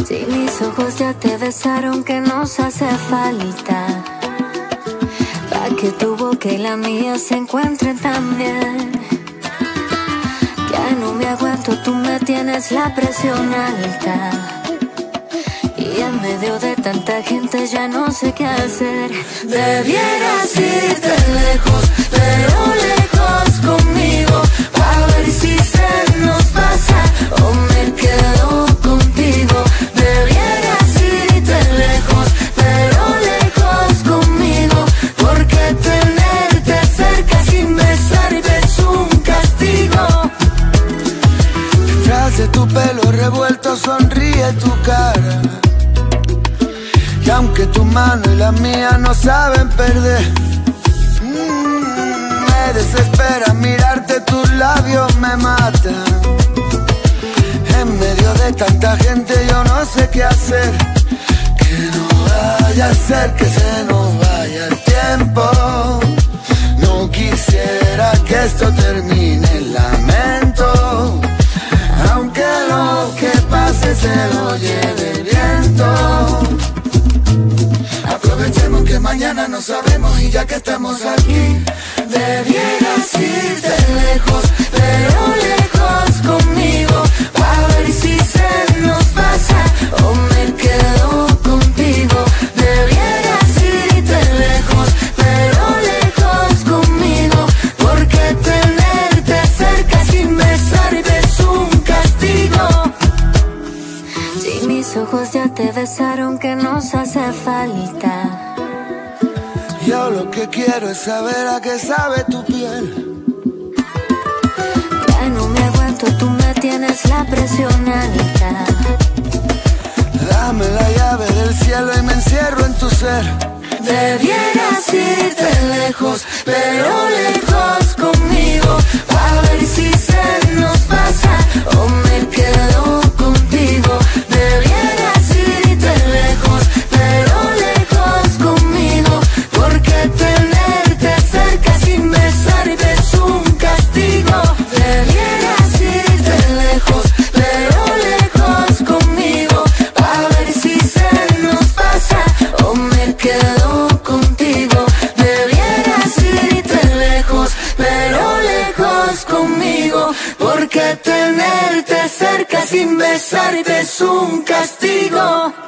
Si mis ojos ya te besaron, que nos hace falta pa' que tu boca y la mía se encuentren también. Ya no me aguanto, tú me tienes la presión alta y en medio de tanta gente ya no sé qué hacer. Debieras irte lejos, pero lejos conmigo, a ver si se nos pasa o me quedo contigo. Debieras irte lejos, pero lejos conmigo, porque tenerte cerca sin besar es un castigo. Detrás de tu pelo revuelto sonríe tu cara, y aunque tu mano y la mía no saben perder, me desespera mirarte, tus labios me matan. En medio de tanta gente yo no sé qué hacer, que no vaya a ser que se nos vaya el tiempo. No quisiera que esto termine en lamento, aunque lo que pase se lo lleve el viento. Aprovechemos que mañana no sabemos y ya que estamos aquí, debieras irte lejos, pero lejos conmigo, a ver si se nos pasa o me quedo contigo. Debieras irte lejos, pero lejos conmigo, porque tenerte cerca sin besar es un castigo. Si mis ojos ya te besaron, ¿qué nos hace falta? yo lo que quiero es saber a qué sabe tu piel. Ya no me aguanto, tú me tienes la presión alta. Dame la llave del cielo y me encierro en tu ser. Debieras irte lejos, pero lejos conmigo, a ver si se nos pasa o me quedo contigo. Debieras irte lejos, pero lejos conmigo, porque tenerte cerca sin besar es un castigo. Debieras irte lejos, pero lejos conmigo, a ver si se nos pasa o me quedo contigo. Debieras irte lejos, pero lejos conmigo, porque tenerte cerca sin besar es un castigo.